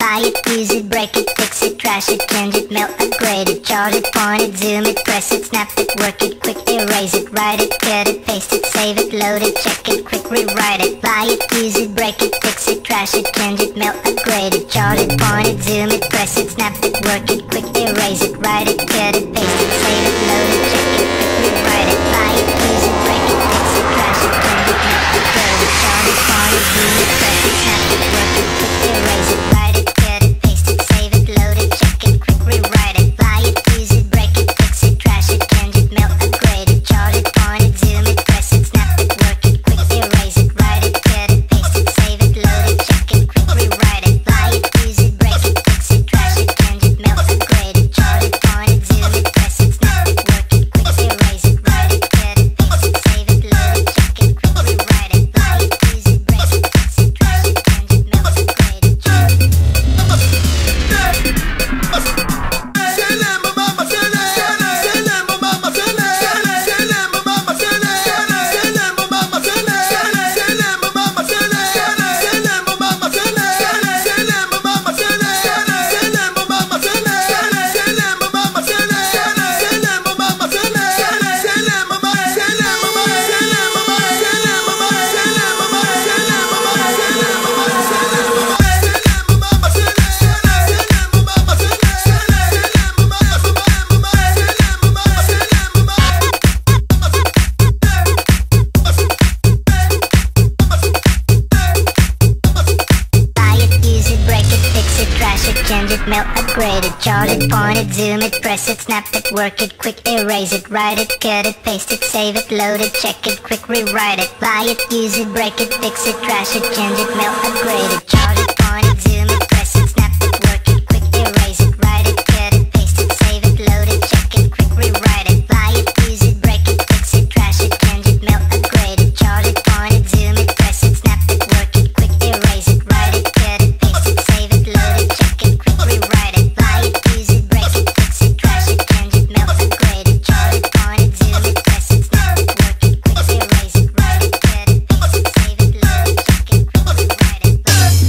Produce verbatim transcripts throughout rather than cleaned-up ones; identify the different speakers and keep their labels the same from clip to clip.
Speaker 1: Buy it, use it, break it, fix it, trash it, change it, melt, upgrade it, chart it, point it, zoom it, press it, snap it, work it, quick erase it, write it, cut it, paste it, save it, load it, check it, quick rewrite it. Buy it, use it, break it, fix it, trash it, change it, melt, upgrade it, chart it, point it, zoom it, press it, snap it, work it, quick erase it, write it, cut it, paste it, save it, load it, check it, quick rewrite it. Buy it, use it, break it, fix it, trash it, change it, melt, upgrade it, chart it, point it, zoom it, press it, snap it, work it, quick erase it, write it, cut it, paste it, save it, load it, check it, quick rewrite it. Buy it, use it, break it, fix it, trash it, change it, melt, upgrade it, chart it, point it, zoom it, press it, snap it, work it, quick erase it, write it, cut it, paste it, save it, load it, check it, quick rewrite it. Buy it, use it, break it, fix it, trash it, change it, melt, upgrade it, chart it, point it, zoom it, press it, snap it, work it, quick erase it, write it, cut it, paste it, save it, load it, check it, quick rewrite it. Buy it, use it, break it, fix it, trash it, change it, melt, upgrade it, chart it. Change it, melt, upgrade it, chart it, point it, zoom it, press it, snap it, work it, quick erase it, write it, cut it, paste it, save it, load it, check it, quick rewrite it. Buy it, use it, break it, fix it, trash it, change it, melt, upgrade it, chart it, point it, zoom it, press it, snap it, work it, quick erase it, write it, cut it, paste it, save it, load it, check it, quick rewrite it. Buy it, use it, break it, fix it, trash it, change it, melt, upgrade it, chart it, point it, zoom it, press it, snap it, work it, quick erase it, write it, cut it, paste it, save it, load it, check it, quick rewrite it. Buy it, use it, break it, fix it, trash it, change it, melt, upgrade it, chart it, point it, zoom it, press it, snap it, work it, quick erase it, write it, cut it, paste it, save it, load it, check it, quick rewrite it.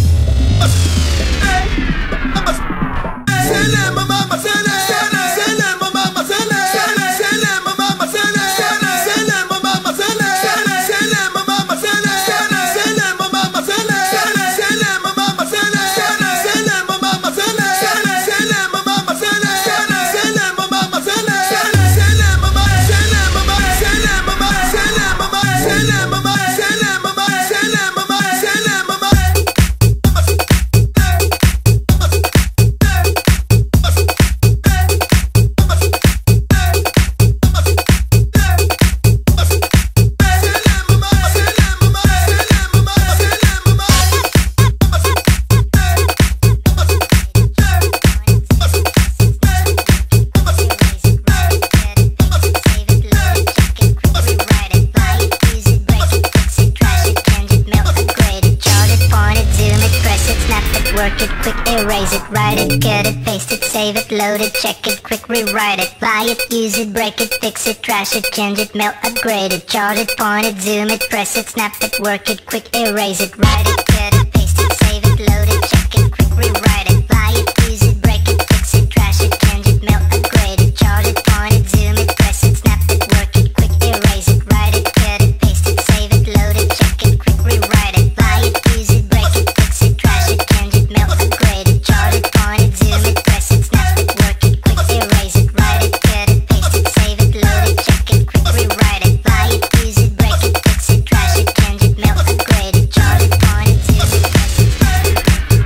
Speaker 1: Work it, quick erase it, write it, cut it, paste it, save it, load it, check it, quick rewrite it. Buy it, use it, break it, fix it, trash it, change it, melt, upgrade it, chart it, point it, zoom it, press it, snap it, work it, quick erase it, write it, cut it, paste it, save it, load it, check it, quick rewrite it. Buy it, use it, break it, fix it, trash it, change it, melt, upgrade it, chart it, point it, zoom it, press it, snap it, work it, quick erase it, write it, cut it, paste it, save it, load it, check it, quick rewrite it. Buy it, use it, break it, fix it, trash it, change it, melt, upgrade it, chart it, point it, zoom it, press it, snap it, work it, quick erase it, write it, cut it, paste it, save it, load it, check it, quick rewrite it. Buy it, use it, break it, fix it, trash it, change it, melt, upgrade it, chart it, point it, zoom it, press it, snap it, work it.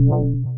Speaker 2: you.